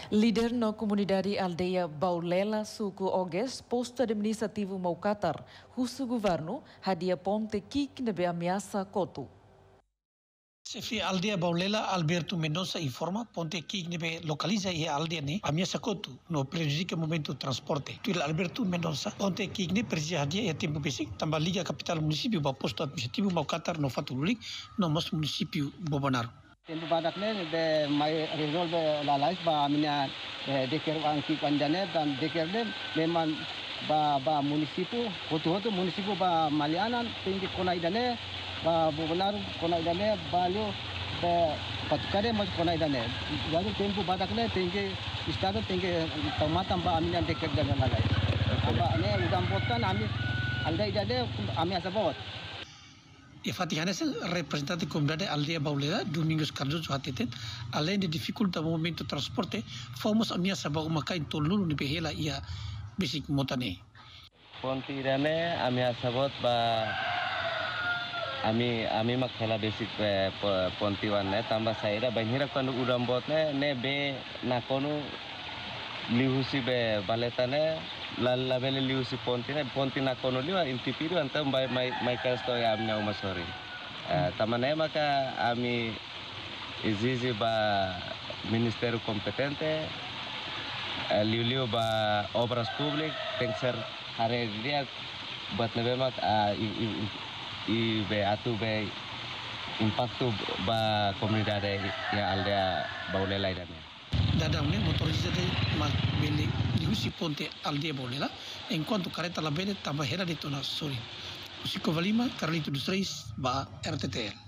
Líder na comunidade aldeia Baulela, suku Oges, posto administrativo Maucatar, russo governo, hadia ponte kik nebe ameaça koto. Chefe aldeia Baulela, Alberto Mendonça, informa ponte kik nebe localiza e aldeia ne ameaça koto no prejudica momento transporte. Tuil Alberto Mendonça, ponte kik ne presia hadia e tempo basic, tambah liga capital município ba posto administrativo Maucatar no Faturulik, no mas município Bobonaro. Tempo badak ne be mai resolve lalais ba amina deker angki panjane dan deker de memang ba munisipu hotu munisipu ba Malianan tinggi kona idane ba Bobonar kona idane balu be patukade mas kona idane jadi tempo badak ne tinggi istado tinggi tamatam ba amina deker de lalais ba ne udam botan ami aldai idade ami asabot. E Fatihana representante da comunidade aldeia Baulela, Domingos Cardoso Hateten, além de dificultar o momento de transporte, fomos ameaça ba uma kain tolulu ni behela ia basic motane. Ponti irane ameaça bot ba ami makhela basic ponti wanne tambah saira banhira kanu udam bot ne be nakonu lihusi be baletane la bele lihusi ponti nakonu liwa intipiru antam mai kasto ya amnya umasori tamane maka ami izizi ba ministério competente liu ba obras public tengser hari dia buat nebe mak i be atu be impacto ba comunidade ya aldea Baulela idane. Dadang ne motorizada mas bele lihusi ponte aldeia Baulela, enquanto careta la bele tambah hera de tona sori. Usiko Valima, Carlito dos Reis, ba RTTL.